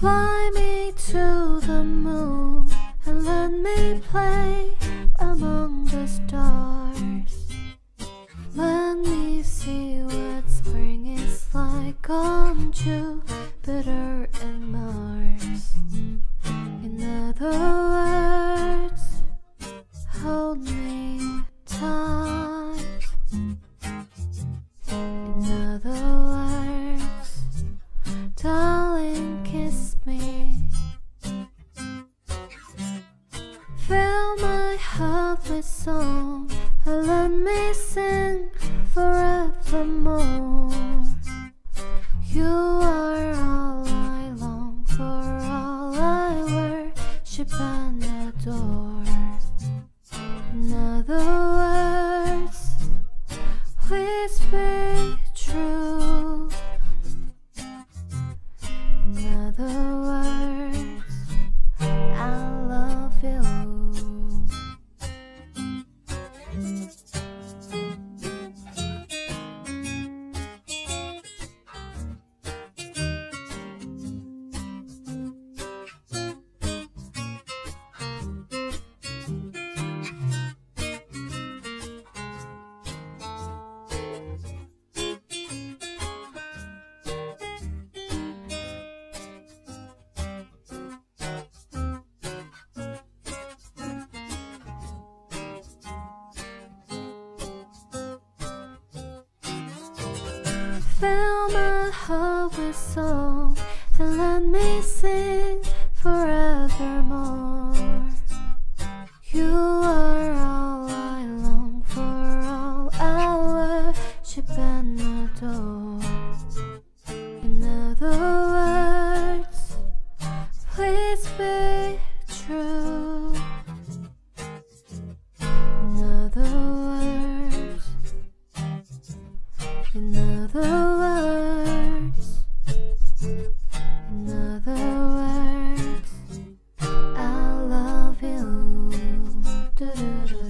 Fly me to the moon and let me play among the stars. Let me see what spring is like on Jupiter and Mars. In other words, hold me tight. In other words, darling, kiss me. Fill my heart with song and let me sing forevermore. You are all I long for, all I worship and adore. In other words, please be true. In other words, I love you. Fill my heart with song and let me sing forevermore. You are all I long for, all I worship and adore. In other words, please be true. In other words, in other words, in other words, I love you. Do-do-do.